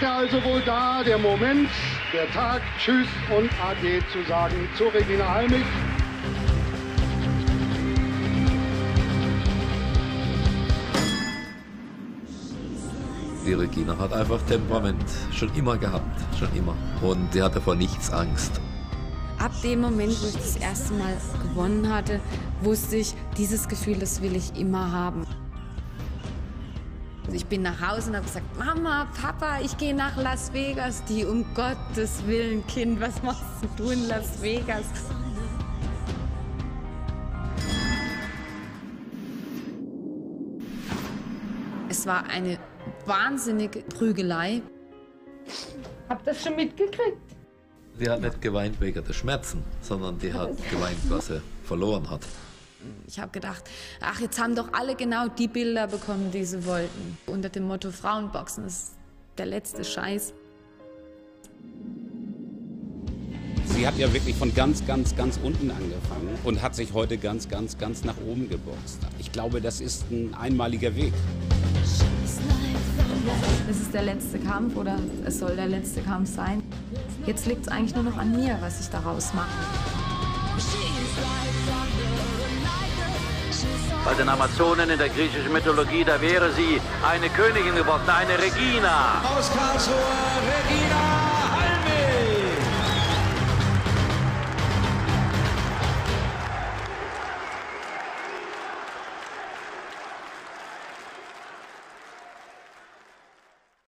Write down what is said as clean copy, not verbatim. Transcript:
ist er also wohl da, der Moment, der Tag, Tschüss und Ade zu sagen zu Regina Halmich. Die Regina hat einfach Temperament, schon immer gehabt, schon immer. Und die hatte vor nichts Angst. Ab dem Moment, wo ich das erste Mal gewonnen hatte, wusste ich, dieses Gefühl, das will ich immer haben. Ich bin nach Hause und habe gesagt, Mama, Papa, ich gehe nach Las Vegas. Die, um Gottes Willen, Kind, was machst du in Las Vegas? Es war eine wahnsinnige Prügelei. Habt ihr das schon mitgekriegt? Die hat nicht geweint wegen der Schmerzen, sondern die hat geweint, was sie verloren hat. Ich habe gedacht, ach, jetzt haben doch alle genau die Bilder bekommen, die sie wollten. Unter dem Motto Frauenboxen ist der letzte Scheiß. Sie hat ja wirklich von ganz unten angefangen und hat sich heute ganz nach oben geboxt. Ich glaube, das ist ein einmaliger Weg. Es ist der letzte Kampf oder es soll der letzte Kampf sein. Jetzt liegt es eigentlich nur noch an mir, was ich daraus mache. Bei den Amazonen in der griechischen Mythologie, da wäre sie eine Königin geworden, eine Regina. Aus Karlsruhe, Regina.